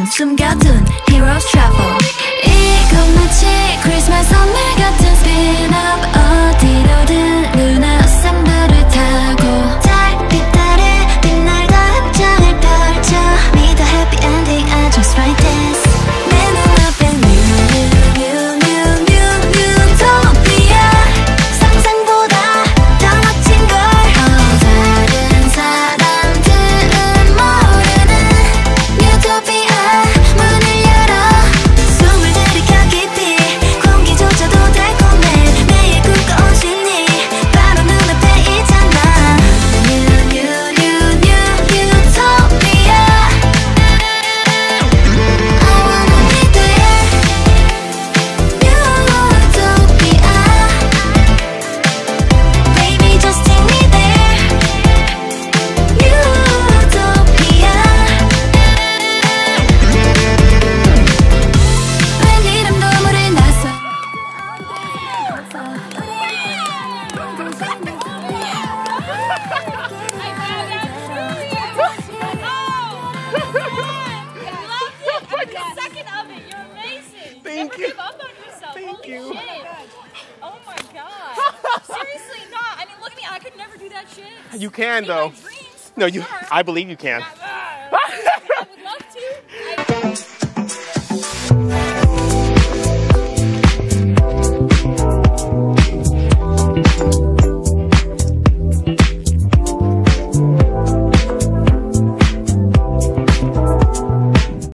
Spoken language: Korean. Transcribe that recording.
숨겨둔 heroes travel. 이건 마치 크리스마스 선물 같은 spin-off. 어디로든 누나 로셈블을 타고 달빛 아래 빛날 담장을 펼쳐 Me the happy ending, I just write this. 내 눈앞에 Newtopia. 상상보다 더 멋진 걸 다른 사람들은 모르는 Newtopia. 문을 열어 숨을 들이켜 깊이 공기조차도 달콤해. 매일 꿈꿔온 심리 바로 눈앞에 있잖아. Newtopia. I wanna be there. Newtopia. Baby, just take me there. Newtopia. 웬 이름도 모를 낯선 Thank you. Give up on yourself. Thank Holy you. shit. Oh my god. Seriously, not. I mean, look at me. I could never do that shit. You can, In though. my dreams, No, for you. sure. I believe you can. I would love to.